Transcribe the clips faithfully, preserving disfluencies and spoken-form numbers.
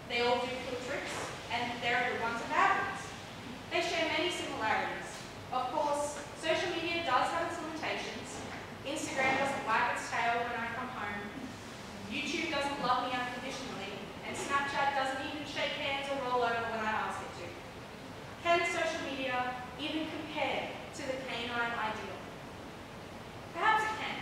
They all do cool tricks, and there are good ones and bad ones. They share many similarities. Of course, social media does have its limitations. Instagram doesn't wag its tail when I come home. YouTube doesn't love me unconditionally, and Snapchat doesn't even shake hands or roll over when I ask it to. Can social media even compare to the canine ideal? Perhaps it can.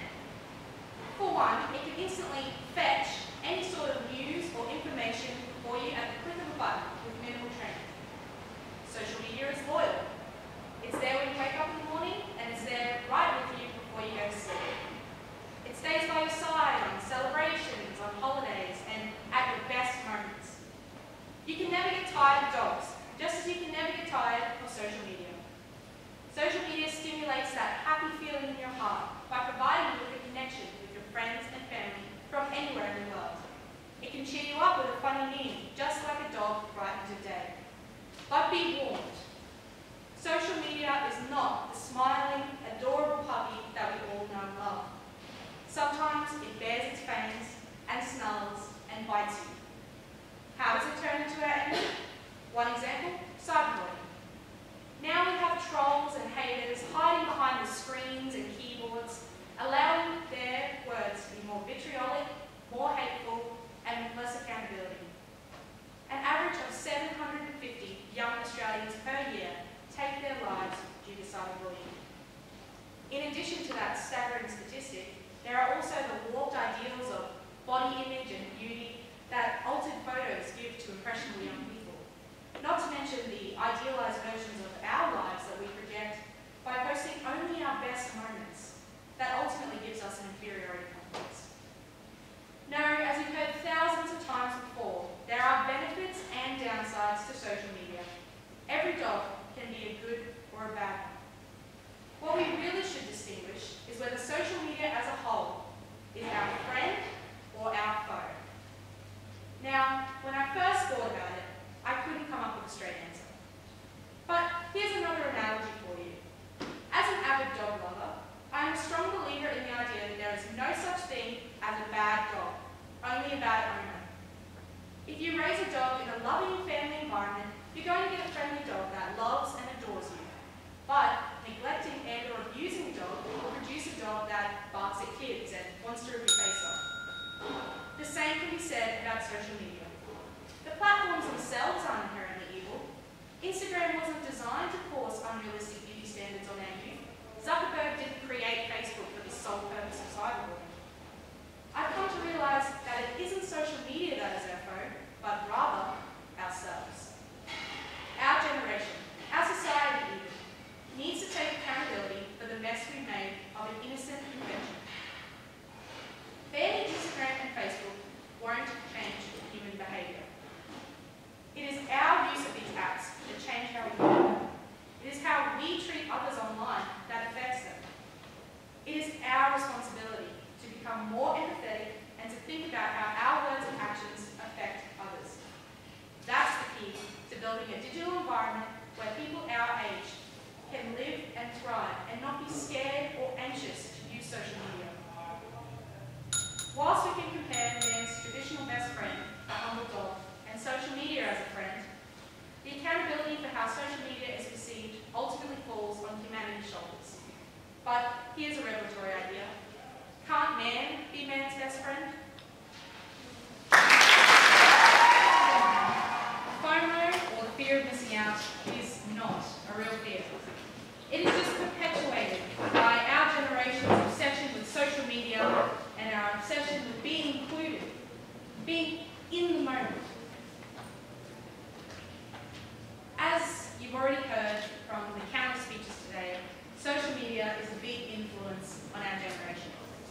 For one, it can instantly fetch any sort of news or information for you at the click of a button with minimal training. Social media is loyal. It's there when you wake up in the morning, and it's there right with you before you go to sleep. It stays by your side on celebrations, on holidays, and at your best moments. You can never get tired of dogs, just as you can never get tired of social media. Social media stimulates that happy feeling in your heart by providing you with a connection with your friends and family from anywhere in the world. It can cheer you up with a funny meme, just like a dog brightens your day. But be warned, social media is not the smiling, adorable puppy that we all know and love. Sometimes it bares its fangs and snarls and bites you. How does it turn into our enemy? One example, cyberbullying. Now we have trolls and haters hiding behind the screens and keyboards, allowing their words to be more vitriolic, more hateful, and with less accountability. An average of seven hundred fifty young Australians per year take their lives due to cyberbullying. In addition to that staggering statistic, there are also the warped ideals of body image and beauty that altered photos give to impressionable young people. Not to mention the idealized versions of our lives that we project by posting only our best moments. That ultimately gives us an inferiority complex. No, as you've heard thousands of times before, there are benefits and downsides to social media. Every dog can be a good or a bad one. What we really should distinguish is whether social media as a whole is our friend or our foe. Now, when I first thought about it, I couldn't come up with a straight answer. But here's another analogy for you. As an avid dog lover, I am a strong believer in the idea that there is no such thing as a bad dog, only a bad owner. If you raise a dog in a loving family environment, you're going to get a friendly dog that loves and adores you. But neglecting and or abusing a dog will produce a dog that barks at kids and wants to rip your face off. The same can be said about social media. The platforms themselves aren't inherently evil. Instagram wasn't designed to force unrealistic beauty standards on our youth. Zuckerberg didn't create Facebook for the sole purpose of cyberbullying. I've come to realise that it isn't social media that is our foe, but rather ourselves. Our generation, our society even, needs to take accountability for the mess we made of an innocent invention. Banning Instagram and Facebook won't change human behaviour. It is our use of these apps that change how we live. It is how we treat others online that affects them. It is our responsibility to become more empathetic and to think about how our words and actions affect others. That's the key to building a digital environment where people our age can live and thrive and not be scared or anxious to use social media. Whilst we can compare man's traditional best friend, a humble dog, and social media as a friend, the accountability for how social media is perceived ultimately falls on humanity's shoulders. But here's a revelatory idea. Can't man be man's best friend? FOMO, or the fear of missing out, is not a real fear. It is just perpetuated by our generation's obsession with social media and our obsession with being included, being in the moment. As you've already heard from the countless speeches today, social media is a big influence on our generation.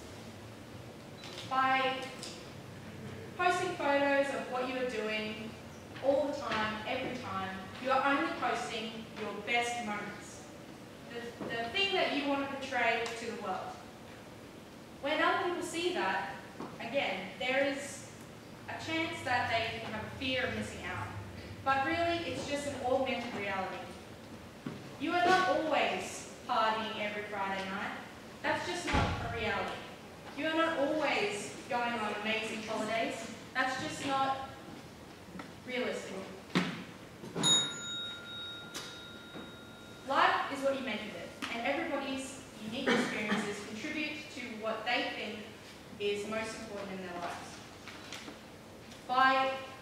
By posting photos of what you are doing all the time, every time, you are only posting your best moments. The, the thing that you want to portray to the world. When other people see that, again, there is a chance that they have a fear of missing out. But really, it's just an augmented reality. You are not always partying every Friday night. That's just not a reality. You are not always going on amazing holidays. That's just not realistic. Life is what you make of it, and everybody's unique experiences contribute to what they think is most important in their lives. By